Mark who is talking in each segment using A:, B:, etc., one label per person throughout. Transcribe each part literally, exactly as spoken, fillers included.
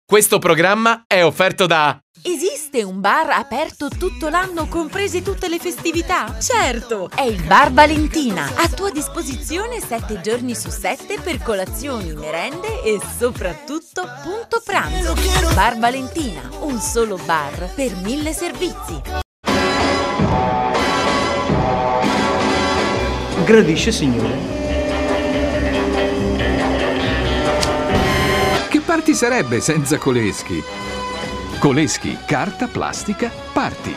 A: Questo programma è offerto da...
B: Esiste un bar aperto tutto l'anno, comprese tutte le festività? Certo! È il Bar Valentina. A tua disposizione sette giorni su sette per colazioni, merende e soprattutto punto pranzo. Bar Valentina, un solo bar per mille servizi.
C: Gradisce, signore?
D: Che party sarebbe senza Coleschi? Coleschi, carta, plastica, party.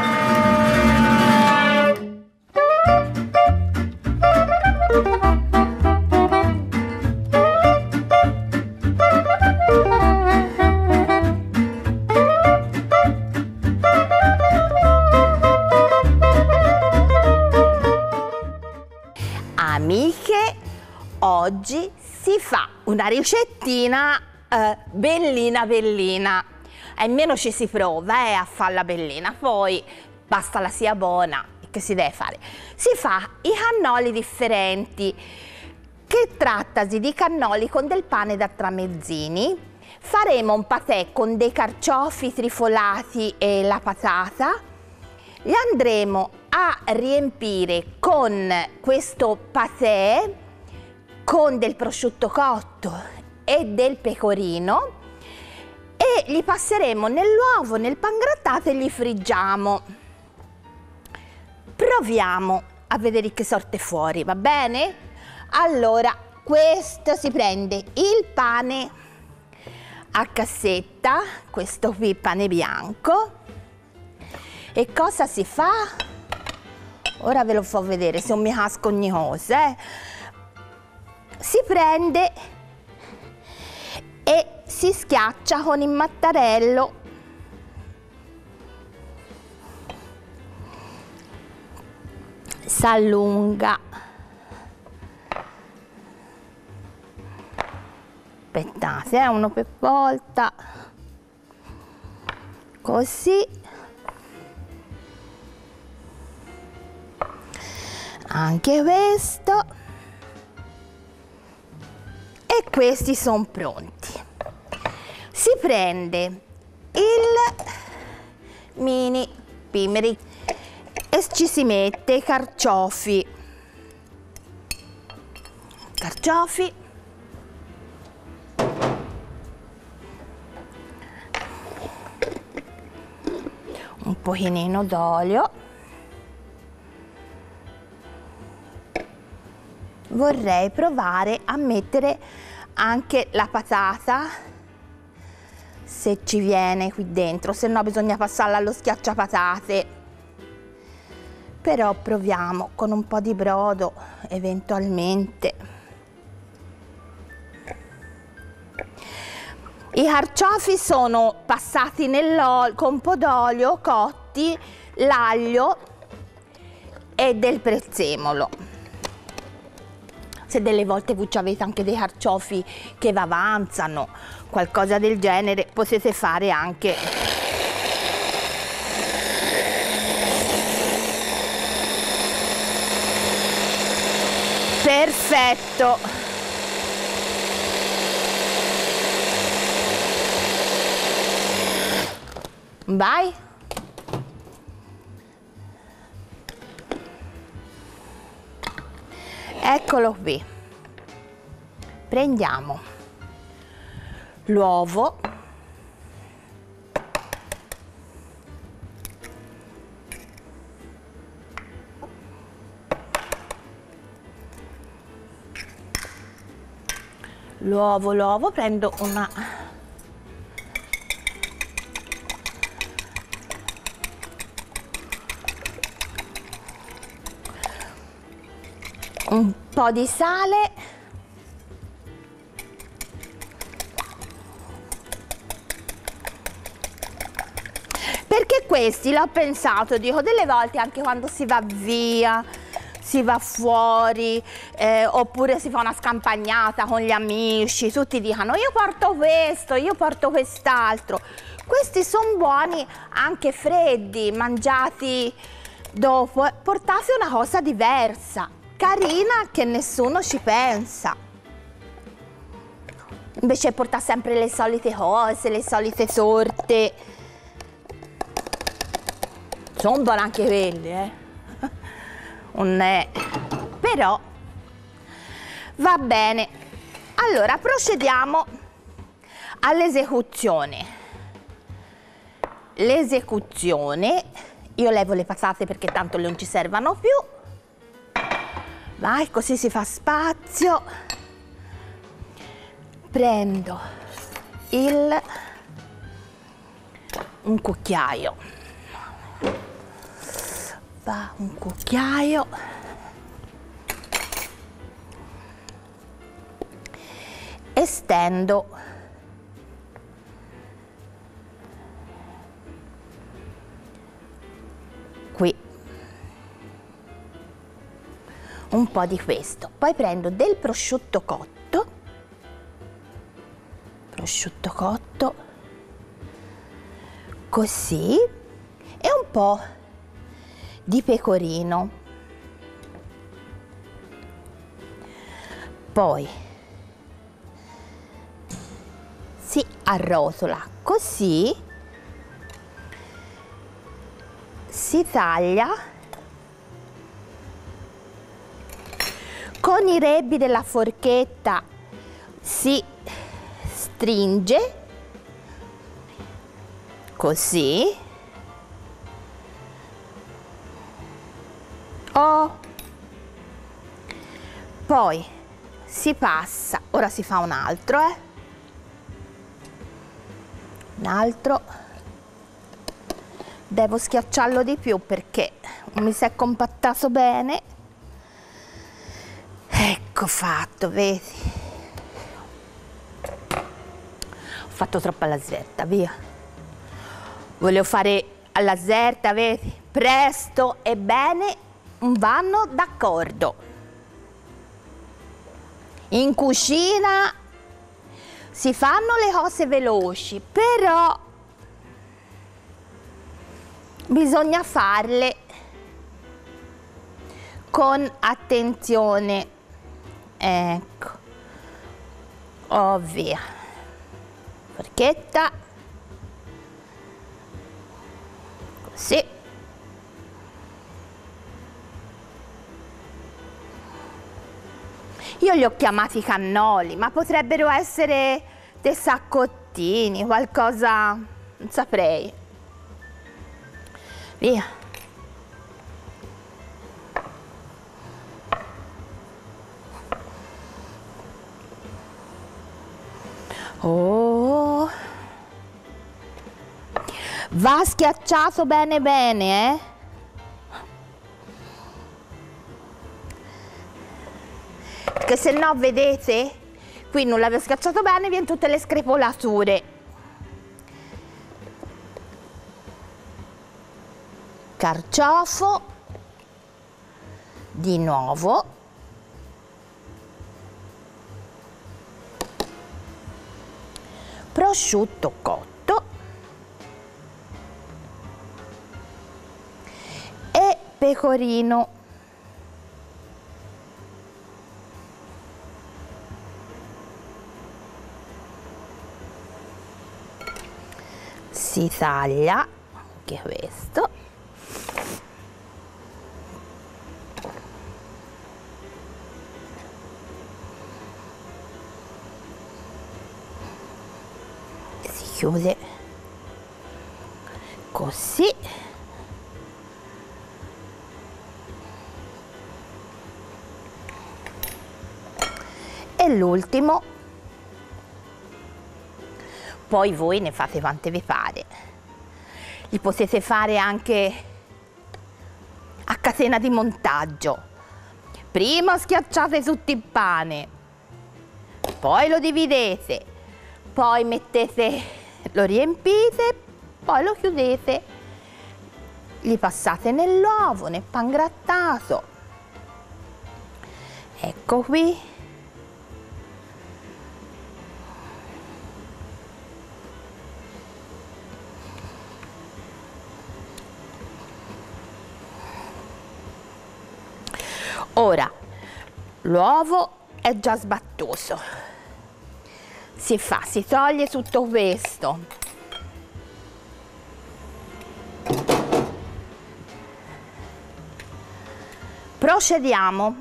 E: Amiche, oggi si fa una ricettina eh, bellina bellina. Almeno ci si prova eh, a farla bellina, poi basta la sia buona. Che si deve fare? Si fa i cannoli differenti, che trattasi di cannoli con del pane da tramezzini. Faremo un patè con dei carciofi trifolati e la patata. Li andremo a riempire con questo patè con del prosciutto cotto e del pecorino e li passeremo nell'uovo, nel pangrattato e li friggiamo. Proviamo a vedere che sorte fuori, va bene? Allora, questo si prende il pane a cassetta, questo qui pane bianco. E cosa si fa? Ora ve lo faccio vedere, se non mi casco ogni cosa. Eh. Si prende e si schiaccia con il mattarello. S'allunga. Aspettate, eh, uno per volta. Così. Anche questo. E questi sono pronti. Si prende il mini pimeri e ci si mette i carciofi. Carciofi. Un pochino d'olio. Vorrei provare a mettere anche la patata, se ci viene qui dentro, se no bisogna passarla allo schiacciapatate. Però proviamo con un po' di brodo eventualmente. I carciofi sono passati nell'olio con un po' d'olio, cotti, l'aglio e del prezzemolo. Se delle volte voi avete anche dei carciofi che vi avanzano, qualcosa del genere, potete fare anche perfetto. Vai. Eccolo qui. Prendiamo l'uovo, l'uovo, l'uovo, prendo una un po' di sale, perché questi l'ho pensato, dico, delle volte anche quando si va via, si va fuori, eh, oppure si fa una scampagnata con gli amici, tutti dicono io porto questo, io porto quest'altro. Questi sono buoni anche freddi, mangiati dopo, portate una cosa diversa, carina, che nessuno ci pensa. invece porta sempre le solite cose, le solite torte. Sono buone anche quelle, eh. Non è... però va bene. Allora, procediamo all'esecuzione. L'esecuzione, io levo le patate perché tanto non ci servono più. Vai, così si fa spazio. Prendo il un cucchiaio, va un cucchiaio, e stendo qui un po' di questo, poi prendo del prosciutto cotto, prosciutto cotto così, e un po' di pecorino, poi si arrotola così, si taglia con i rebbi della forchetta, si stringe così. Oh. Poi si passa, ora si fa un altro, eh. Un altro. Devo schiacciarlo di più perché mi si è compattato bene. Ecco fatto, vedi? Ho fatto troppo alla svelta, via. Volevo fare alla svelta, vedi? Presto e bene vanno d'accordo. In cucina si fanno le cose veloci, però bisogna farle con attenzione. Ecco. Oh, via. Forchetta. Così. Io li ho chiamati cannoli, ma potrebbero essere dei saccottini, qualcosa, non saprei. Via. Oh. Va schiacciato bene bene, eh? Perché se no, vedete, qui non l'avevo schiacciato bene, viene tutte le screpolature. Carciofo, di nuovo. Prosciutto cotto. E pecorino. Si taglia anche questo. Si chiude così. E l'ultimo. Poi voi ne fate quante vi pare. Li potete fare anche a catena di montaggio. Prima schiacciate tutto il pane, poi lo dividete, poi mettete, lo riempite, poi lo chiudete, li passate nell'uovo, nel pangrattato. Ecco qui. Ora, l'uovo è già sbattuto, si fa? Si toglie tutto questo. Procediamo.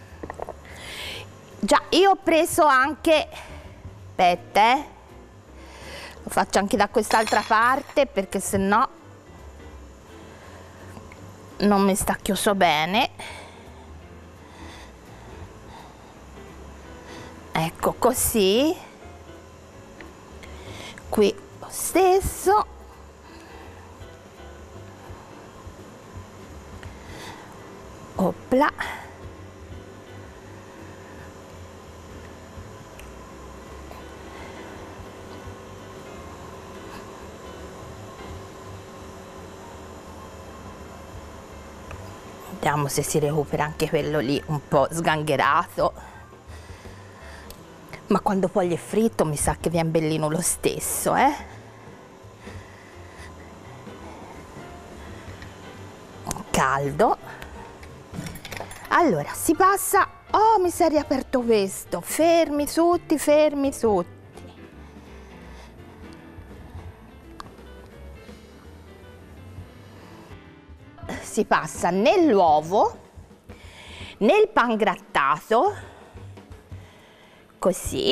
E: Già, io ho preso anche, aspetta, eh. Lo faccio anche da quest'altra parte perché sennò non mi sta chiuso bene. Ecco così. Qui lo stesso. Opla. Vediamo se si recupera anche quello lì un po' sgangherato. Ma quando poi è fritto mi sa che viene bellino lo stesso, eh? Caldo. Allora, si passa... Oh, mi si è riaperto questo. Fermi tutti, fermi tutti. Si passa nell'uovo, nel pangrattato, così,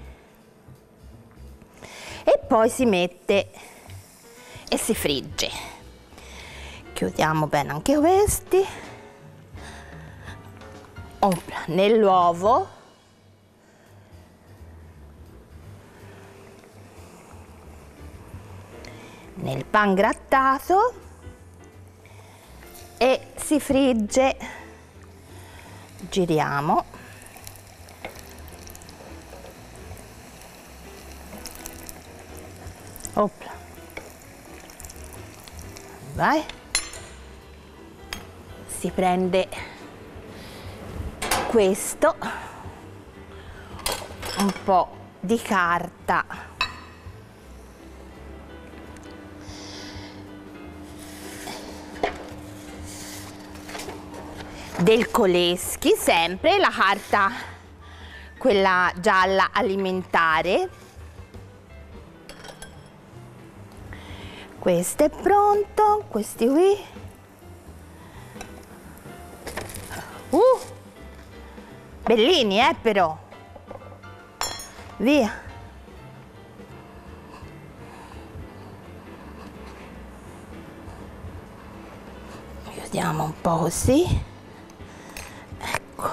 E: e poi si mette e si frigge. Chiudiamo bene anche questi. Nell'uovo, nel pangrattato e si frigge. Giriamo. Opla. Vai. Si prende questo, un po' di carta del Kolesky, sempre la carta quella gialla alimentare. Questo è pronto, questi qui. Uh! Bellini, eh, però. Via. Chiudiamo un po' così. Ecco.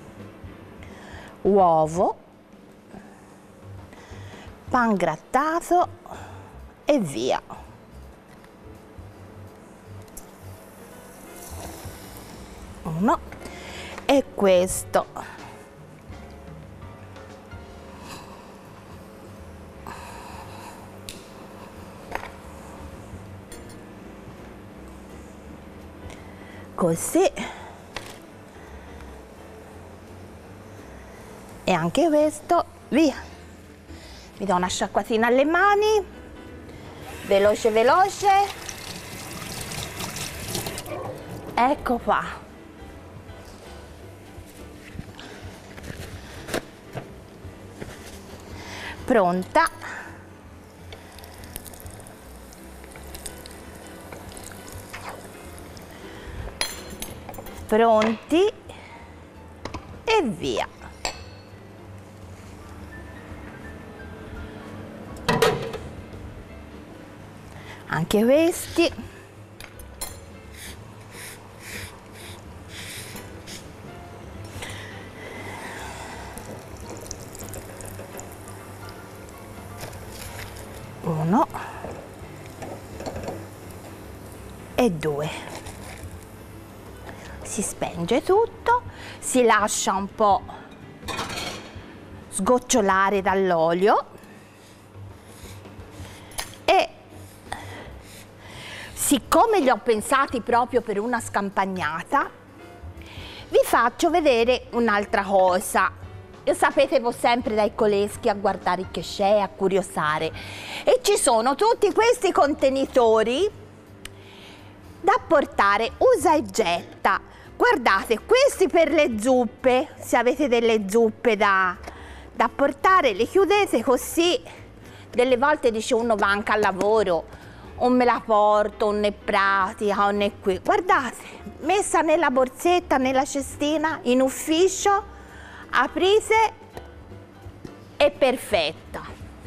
E: Uovo. Pangrattato e via. Uno. E questo. Così, e anche questo, via. Mi do una sciacquatina alle mani, veloce veloce, ecco qua. Pronta. Pronti e via. Anche questi. Uno e due. Si spenge tutto, si lascia un po' sgocciolare dall'olio e siccome li ho pensati proprio per una scampagnata, vi faccio vedere un'altra cosa. Io sapete, vado sempre dai Kolesky a guardare che c'è, a curiosare, e ci sono tutti questi contenitori da portare usa e getta. Guardate, questi per le zuppe, se avete delle zuppe da, da portare, le chiudete così. Delle volte dice uno va anche al lavoro, o me la porto, o ne pratica, o ne qui. Guardate, messa nella borsetta, nella cestina, in ufficio, aprite, è perfetta.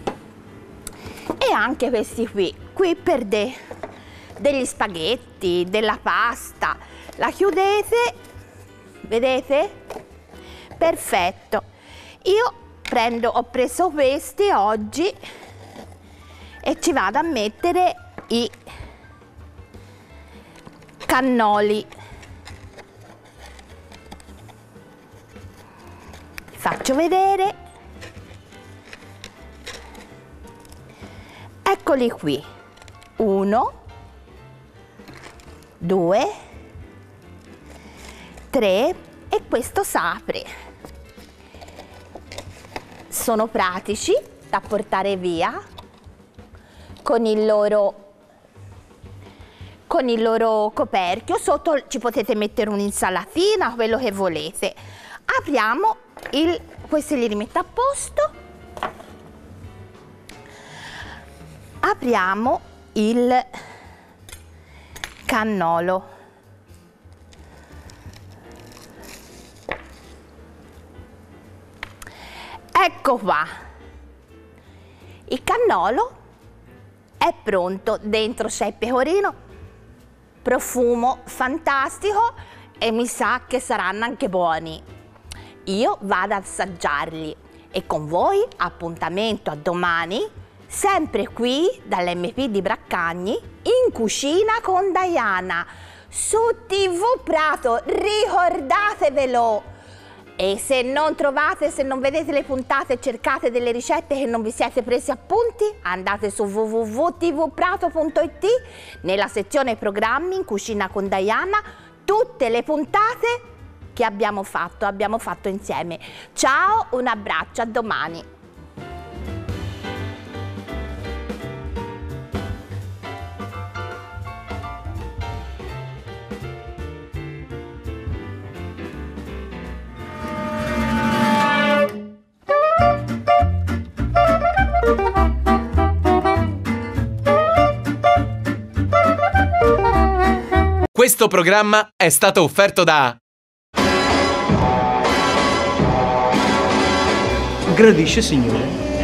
E: E anche questi qui, qui per de, degli spaghetti, della pasta, la chiudete, vedete? Perfetto. Io prendo, ho preso questi oggi e ci vado a mettere i cannoli. Vi faccio vedere. Eccoli qui. Uno, due, tre e questo s'apre. Sono pratici da portare via con il loro con il loro coperchio. Sotto ci potete mettere un'insalatina, quello che volete. Apriamo il, questi li rimetto a posto. Apriamo il cannolo. Ecco qua. Il cannolo è pronto. Dentro c'è il pecorino, profumo fantastico e mi sa che saranno anche buoni. Io vado ad assaggiarli e con voi appuntamento a domani, sempre qui dall'M P di Braccagni, in cucina con Diana, su tivù Prato, ricordatevelo! E se non trovate, se non vedete le puntate, cercate delle ricette che non vi siete presi appunti, andate su w w w punto t v prato punto i t, nella sezione programmi in cucina con Diana, tutte le puntate che abbiamo fatto, abbiamo fatto insieme. Ciao, un abbraccio, a domani.
A: Questo programma è stato offerto da
C: Gradisce, signore.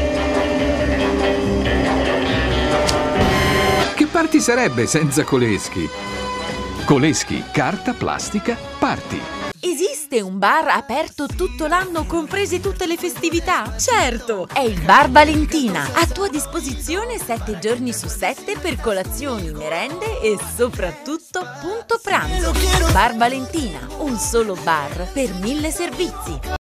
D: Che party sarebbe senza Kolesky? Kolesky, carta, plastica, party.
B: Esiste un bar aperto tutto l'anno, comprese tutte le festività? Certo! È il Bar Valentina, a tua disposizione sette giorni su sette per colazioni, merende e soprattutto punto pranzo. Bar Valentina, un solo bar per mille servizi.